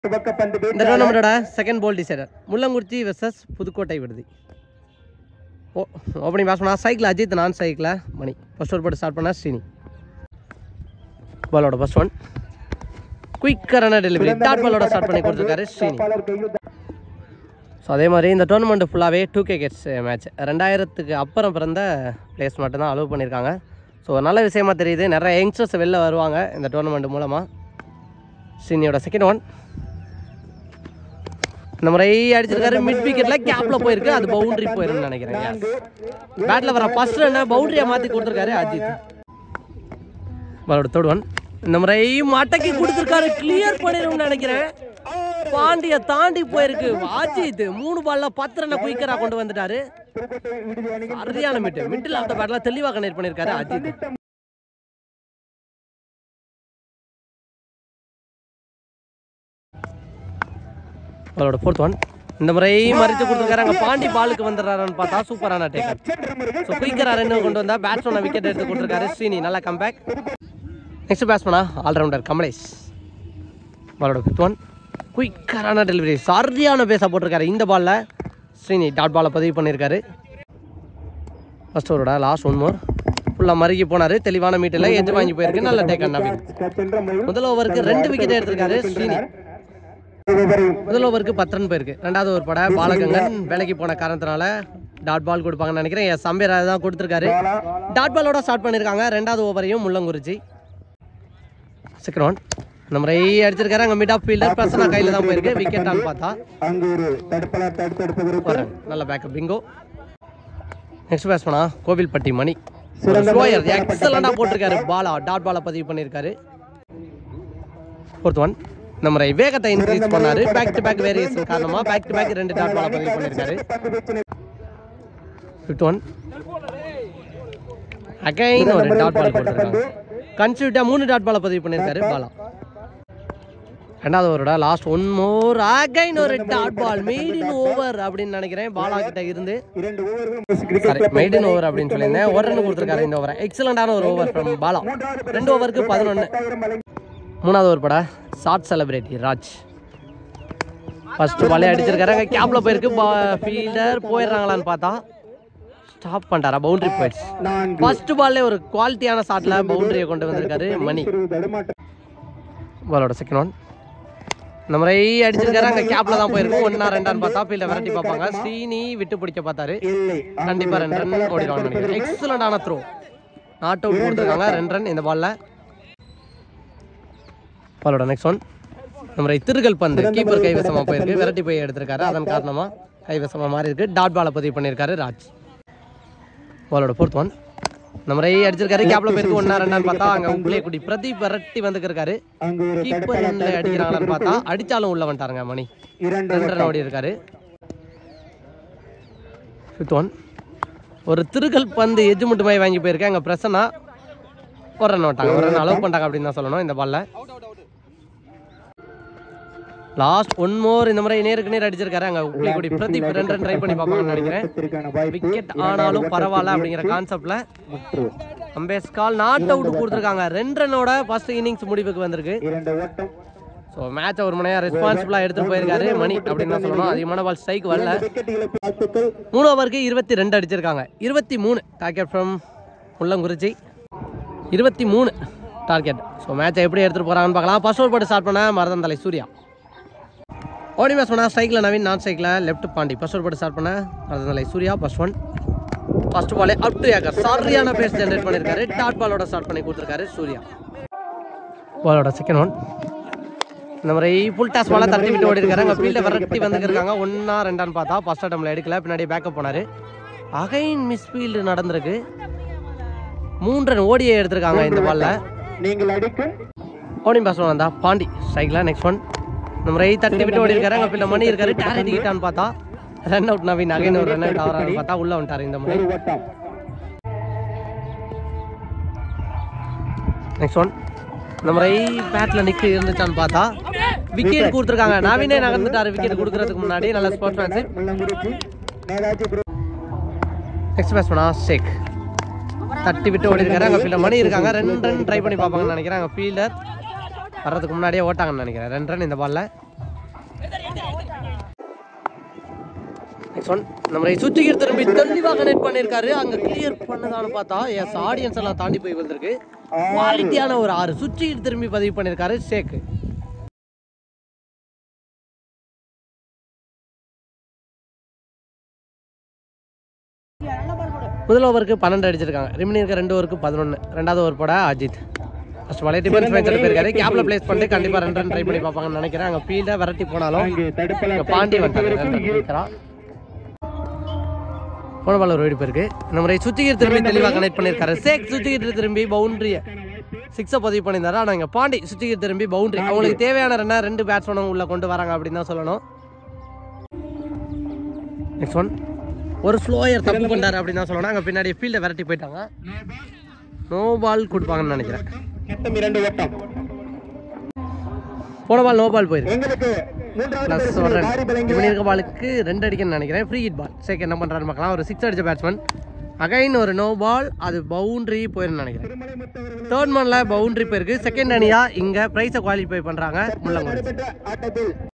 இந்த டோர்னமெண்டோட second ball decider Mullangurichi versus Pudukkottai Viduthi. Opening bats பண்ணா சைக்கிள் அஜித், நான் சைக்கிளில் மணி. ஃபர்ஸ்ட் ஓவர் போட்டு ஸ்டார்ட் பண்ணால் ஸ்ரீனி. பாலோட ஃபர்ஸ்ட் ஒன் குயிக்கரான டெலிவரி, டாட் பாலோட ஸ்டார்ட் பண்ணி கொடுத்துருக்காரு ஸ்ரீனி. ஸோ அதே மாதிரி இந்த டோர்னமெண்ட் ஃபுல்லாகவே 2K கிட்ஸ் மேட்ச், 2000க்கு அப்புறம் பிறந்த பிளேயர்ஸ் மட்டும்தான் அலோவ் பண்ணியிருக்காங்க. ஸோ நல்ல விஷயமா தெரியுது, நிறைய யங்ஸ்டர்ஸ் வெளில வருவாங்க இந்த டோர்னமெண்ட் மூலமாக. ஸ்ரீனியோட செகண்ட் ஒன் இந்த முறை அடிச்சிருக்காரு, மிட் விக்கெட்டில் கேப்பில் போயிருக்கு, அது பவுண்டரி போயிருன்னு நினைக்கிறேன். பேட்டில் வர ஃபர்ஸ்ட் ரன்னை பவுண்டரியை மாற்றி கொடுத்துருக்காரு அஜித். பாலோட தேர்ட் ஒன் இந்த முறை மட்டைக்கு கொடுத்துருக்காரு, கிளியர் பண்ணிடும்னு நினைக்கிறேன். பாண்டிய தாண்டி போயிருக்கு அஜித். 3 பால்ல 10 ரன்னை குயிக்கரா கொண்டு வந்துட்டாரு. சரியான மிட்டில் ஆஃப் த பேட்ல தெளிவாக கனெக்ட் பண்ணியிருக்காரு அஜித். அவரோட ஃபோர்த் ஒன் இந்த முறை மறித்து கொடுத்துருக்காரு, அங்கே பாண்டி பாலுக்கு வந்துடுறாருன்னு பார்த்தா சூப்பரான டேக்கர். ஸோ குயிக்கரா ரன் கொண்டு வந்தா பேட்ஸ்மேனை விக்கெட் எடுத்து கொடுத்துருக்காரு ஸ்ரீனி. நல்லா கம்பேக். நெக்ஸ்ட் பேட்ஸ்மேனா ஆல்ரவுண்டர் கமலேஷ். பாலோட ஃபிஃப்த் ஒன் குயிக்கரான டெலிவரி, சரியான பேஸாக போட்டிருக்காரு. இந்த பாலில் ஸ்ரீனி டாட் பாலை பதிவு பண்ணியிருக்காரு. ஃபர்ஸ்ட் ஓவரோட லாஸ்ட் ஒன் மோர் ஃபுல்லாக மறுக்கி போனார், தெளிவான மீட்டில் எஜ் வாங்கி போயிருக்கு. நல்ல டேக்கர் நவீன். முதல் ஓவருக்கு 2 விக்கெட் எடுத்திருக்காரு ஸ்ரீனி. முதல் ஓவருக்கு 10 ரன் போயிருக்கு. ரெண்டாவது ஓவர் பட பாலகங்கன் வேலைக்கு போன காரணத்தினால டாட் பால் கொடுப்பாங்கன்னு நினைக்கிறேன். சம்பீர் தான் கொடுத்துருக்காரு. டாட் பாலோட ஸ்டார்ட் பண்ணியிருக்காங்க ரெண்டாவது ஓவரையும் முள்ளங்குறிச்சி. செகண்ட் ஒன் இந்த முறை அடிச்சிருக்காரு, அங்கே மிட் ஆஃப் ஃபீல்டர் பிரசன்னா கையில் தான் போயிருக்கு. விக்கெட்டான்னு பார்த்தா நல்ல பேக்கப் பிங்கோ. நெக்ஸ்ட் பேட்ஸ்மேனா கோவில்பட்டி மணி. ஸ்லோயர் எக்ஸலண்டாக போட்டிருக்காரு, பாலா டாட் பாலை பதிவு பண்ணியிருக்காரு. ஃபோர்த் ஒன் இந்த முறை வேகத்தை இன்க்ரீஸ் பண்ணாரு, பேக் டு பேக் வேரியேஷன் காரணமாக பேக் டு பேக் 2 டாட் பாலை பதிவு பண்ணியிருக்காரு. ஃபிஃப்த் ஒன் அகைன் ஒரு டாட் பால் கொடுத்துருக்காங்க, கன்சியூட்டாக 3 டாட் பாலை பதிவு பண்ணியிருக்காரு பாலா. ரெண்டாவது ஓவரோட லாஸ்ட் ஒன் மோர் அகைன் ஒரு dot ball, maiden over அப்படின்னு நினைக்கிறேன். பாலா கிட்ட இருந்து மெய்ட் இன் ஓவர் அப்படின்னு சொல்லியிருந்தேன். ஒரு ரன் கொடுத்துருக்காரு இந்த ஓவரை. எக்ஸலண்டான ஒரு ஓவர் ஃப்ரம் பாலா. 2 ஓவருக்கு 11. மூணாவது ஓவர் பட ஷார்ட் செலிபிரிட்டி ராஜ். ஃபர்ஸ்ட் பாலே அடிச்சிருக்காரு, கேப்ல போயிருக்கு. ஃபீல்டர் போயிடுறாங்களான்னு பார்த்தா ஸ்டாப் பண்ணிட்டாரா, பவுண்டரி போயிடுச்சு. ஃபர்ஸ்ட் பால்லே ஒரு குவாலிட்டியான ஷாட்ல பவுண்டரியை கொண்டு வந்திருக்காரு மணி. பாலோட செகண்ட் ஒன் இந்த முறை அடிச்சிருக்காரு, அங்கே கேப்ல தான் போயிருக்கு. 1 or 2 பார்த்தா ஃபீல்டை விரட்டி பார்ப்பாங்க. ஸ்ரீனி விட்டு பிடிக்க பார்த்தாரு, கண்டிப்பா 2 ரன் ஓடிடுவாங்க நினைக்கிறேன். எக்ஸலண்டான த்ரோ, நாட் அவுட் கொடுத்துருக்காங்க. 2 ரன் இந்த பால்ல. பாலோட நெக்ஸ்ட் ஒன் இந்த முறை திருகல் பந்து, கீப்பர் கைவசமா போயிருக்கு, விரட்டி போய் எடுத்திருக்காரு. அதன் காரணமா கைவசமா மாறி இருக்கு. டாட் பாலை பதிவு பண்ணியிருக்காரு ராஜ். பாலோட ஃபோர்த் ஒன் இந்த முறை அடிச்சிருக்காரு, கேப்ல போயிருக்கு. 1 or 2 பார்த்தா அங்க உங்களே குடி பிரதீப் விரட்டி வந்துருக்காரு. கீப்பர் அடிக்கிறாங்களான்னு பார்த்தா அடிச்சாலும் உள்ள வந்துட்டாருங்க மணி. 2 ரன் ஓடி இருக்காரு. ஃபிஃப்த் ஒன் ஒரு திருகல் பந்து எஜ்ஜு மட்டுமாய் வாங்கி போயிருக்கு. அங்கே பிரசன்னா ஒரு ரன் ஓட்டாங்க, ஒரு ரன் அலோவ் பண்ணிட்டாங்க அப்படின்னு தான் சொல்லணும் இந்த பால்ல. லாஸ்ட் ஒன் மோர் இந்த முறை நேருக்கு நேர் அடிச்சிருக்காரு. அங்கே உப்பிலிக்குடி பிரதீப் 2 ரன் ட்ரை பண்ணி பார்ப்பாங்கன்னு நினைக்கிறேன். விக்கெட் ஆனாலும் பரவாயில்ல அப்படிங்கிற கான்செப்ட்ல அம்பேஸ்கால் நாட் அவுட் கொடுத்துருக்காங்க. 2 ரன்னோட ஃபர்ஸ்ட் இன்னிங்ஸ் முடிவுக்கு வந்திருக்கு. ஸோ மேட்சை ஒரு மணியாக ரெஸ்பான்சிபிளாக எடுத்துகிட்டு போயிருக்காரு மணி அப்படின்னு தான் சொல்லணும். அதிகமான பால் ஸ்ட்ரைக் வரல. 3 ஓவருக்கு 22 அடிச்சிருக்காங்க. 23 target from Mullankurichi. 23 target. So மேட்சை எப்படி எடுத்துகிட்டு போகிறாங்கன்னு பார்க்கலாம். ஃபர்ஸ்ட் ஓவர் போட்டு ஸ்டார்ட் பண்ண மருதந்தலை சூர்யா. ஓடி மேட்ச் பண்ணால் சைக்கிளில் நவீன், நான் சைக்கிளில் லெஃப்ட் பாண்டி. ஃபர்ஸ்ட் ஓவர் போட்டு ஸ்டார்ட் பண்ண Maruthanthalai Surya. First one first பாலே அப் டு ஏக்கர், சரியான பேஸ் ஜென்ரேட் பண்ணியிருக்காரு. டாட் பாலோட ஸ்டார்ட் பண்ணி கொடுத்துருக்காரு சூர்யா. பாலோட செகண்ட் ஒன் இந்த மாதிரி ஃபுல் டாஸ் பாலை தட்டி விட்டு ஓடி இருக்காரு. அங்கே ஃபீல்டை விரட்டி வந்துருக்காங்க. 1 or 2 பார்த்தா ஃபர்ஸ்ட் அட்டம்ல எடுக்கல, பின்னாடி பேக்கப் போனார். அகைன் மிஸ் ஃபீல்டு நடந்திருக்கு. 3 ரன் ஓடியே எடுத்திருக்காங்க இந்த பால்ல. ஓடிங் பாஸ் வந்தா பாண்டி ஸ்ட்ரைக்ல. நெக்ஸ்ட் ஒன் இந்த முறை தட்டி விட்டு ஓடி இருக்காரு. அங்கே ஃபீல்ட மணி இருக்காரு, டேரட் கிட்டான்னு பார்த்தா ரன் அவுட் நவீன். அகைன் ஒரு ரன் அவுட் ஆகிறான்னு பார்த்தா உள்ள வந்துட்டாரு இந்த முறை. நெக்ஸ்ட் ஒன் இந்த முறை பேட்ல நிக்க இருந்துச்சான்னு பார்த்தா விக்கெட் கொடுத்துருக்காங்க. நவீனே நகர்ந்துட்டாரு விக்கெட் கொடுக்கறதுக்கு முன்னாடி. நல்ல ஸ்போர்ட்ஸ்மேன்ஷிப். நெக்ஸ்ட் பேட்ஸ்மேனா ஷேக் தட்டி விட்டு ஓடி இருக்காரு. அங்கே ஃபீல்டர் மணி இருக்காங்க. 2 ரன் ட்ரை பண்ணி பார்ப்பாங்கன்னு நினைக்கிறேன். அங்கே ஃபீல்டர் வர்றதுக்கு முன்னாடியே ஓட்டாங்கன்னு நினைக்கிறேன். 2 ரன் இந்த பால்ல. நெக்ஸ்ட் ஒன் நம்ம சுத்திகர் திரும்பி தெளிவாக கனெக்ட் பண்ணியிருக்காரு. அங்கே கிளியர் பண்ணதான்னு பார்த்தா எஸ் ஆடியன்ஸ் எல்லாம் தாண்டி போய் வந்திருக்கு. குவாலிட்டியான ஒரு 6 சுத்திகர் திரும்பி பதிவு பண்ணியிருக்காரு ஷேக். முதல் ஓவருக்கு 12 அடிச்சிருக்காங்க. ரிமைனிங் இருக்க 2 ஓவருக்கு 11. ரெண்டாவது ஓவர் போட அஜித் ஃபர்ஸ்ட் பாலே டிஃபென்ஸ் மேட்ச் போயிருக்காரு. கேப்ல பிளேஸ் பண்ணிட்டு கண்டிப்பா 2 ரன் ட்ரை பண்ணி பார்ப்பாங்கன்னு நினைக்கிறேன். அங்கே ஃபீல்டை விரட்டி போனாலும் பாண்டி வந்துட்டாங்க. போன பால் ஒரு வெடிப்பு இருக்கு. நம்ம சுத்திகர் திரும்பி தெளிவாக கனெக்ட் பண்ணியிருக்காரு ஷேக். சுத்திகர் திரும்பி பவுண்டரிய 6 பதிவு பண்ணியிருந்தாரு. ஆனால் இங்கே பாண்டி சுத்திகர் திரும்பி பவுண்டரி. அவங்களுக்கு தேவையான ரன்னை 2 பேட்ஸ்மேனும் உள்ள கொண்டு வராங்க அப்படின்னு தான் சொல்லணும். நெக்ஸ்ட் ஒன் ஒரு ஸ்லோயர் தப்பு பண்ணாரு அப்படின்னு தான் சொல்லணும். அங்கே பின்னாடி ஃபீல்டை விரட்டி போயிட்டாங்க. நோ பால் கொடுப்பாங்கன்னு நினைக்கிறேன். போன பால் நோ பால் போயிருக்கு. ப்ளஸ் ஒரு ரன். இப்படி இருக்க பாலுக்கு 2 அடிக்கணும்னு நினைக்கிறேன். ஃப்ரீ ஹிட் பால் ஷேக் என்ன பண்ணுறாரு பார்க்கலாம். ஒரு 6 அடிச்ச பேட்ஸ்மேன். அகைன் ஒரு நோ பால். அது பவுண்டரி போயிருன்னு நினைக்கிறேன். தேர்ட் மேனில் பவுண்டரி போயிருக்கு. செகண்ட் அணியாக இங்கே ப்ரைஸை குவாலிஃபை பண்ணுறாங்க முள்ளங்கோடு.